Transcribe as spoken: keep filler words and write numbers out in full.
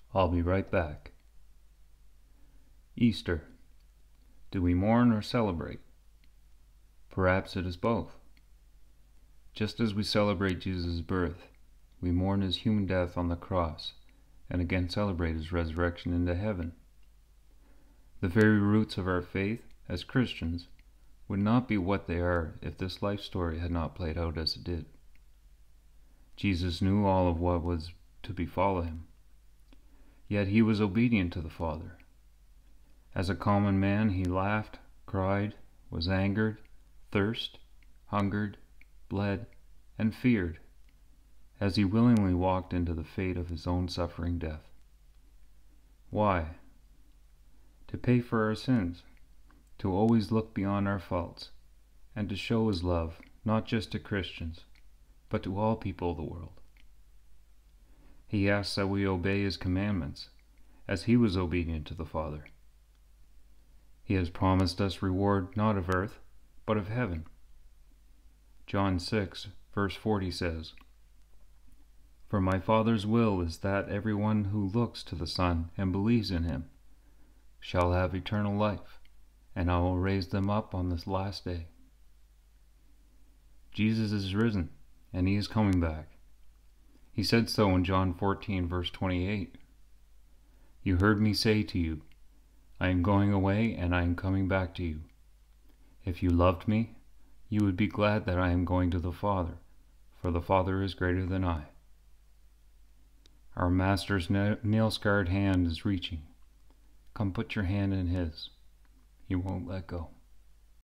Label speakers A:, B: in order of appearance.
A: I'll be right back. Easter. Do we mourn or celebrate? Perhaps it is both. Just as we celebrate Jesus' birth, we mourn his human death on the cross, and again celebrate his resurrection into heaven. The very roots of our faith as Christians would not be what they are if this life story had not played out as it did. Jesus knew all of what was to befall him, yet he was obedient to the Father. As a common man, he laughed, cried, was angered, thirsted, hungered, bled, and feared, as he willingly walked into the fate of his own suffering death. Why? To pay for our sins, to always look beyond our faults, and to show his love not just to Christians, but to all people of the world. He asks that we obey his commandments, as he was obedient to the Father. He has promised us reward not of earth, but of heaven. John six, verse forty says, "For my Father's will is that everyone who looks to the Son and believes in him shall have eternal life, and I will raise them up on this last day." Jesus is risen, and he is coming back. He said so in John fourteen, verse twenty-eight. "You heard me say to you, I am going away and I am coming back to you. If you loved me, you would be glad that I am going to the Father, for the Father is greater than I." Our Master's nail-scarred hand is reaching. Come put your hand in his. He won't let go.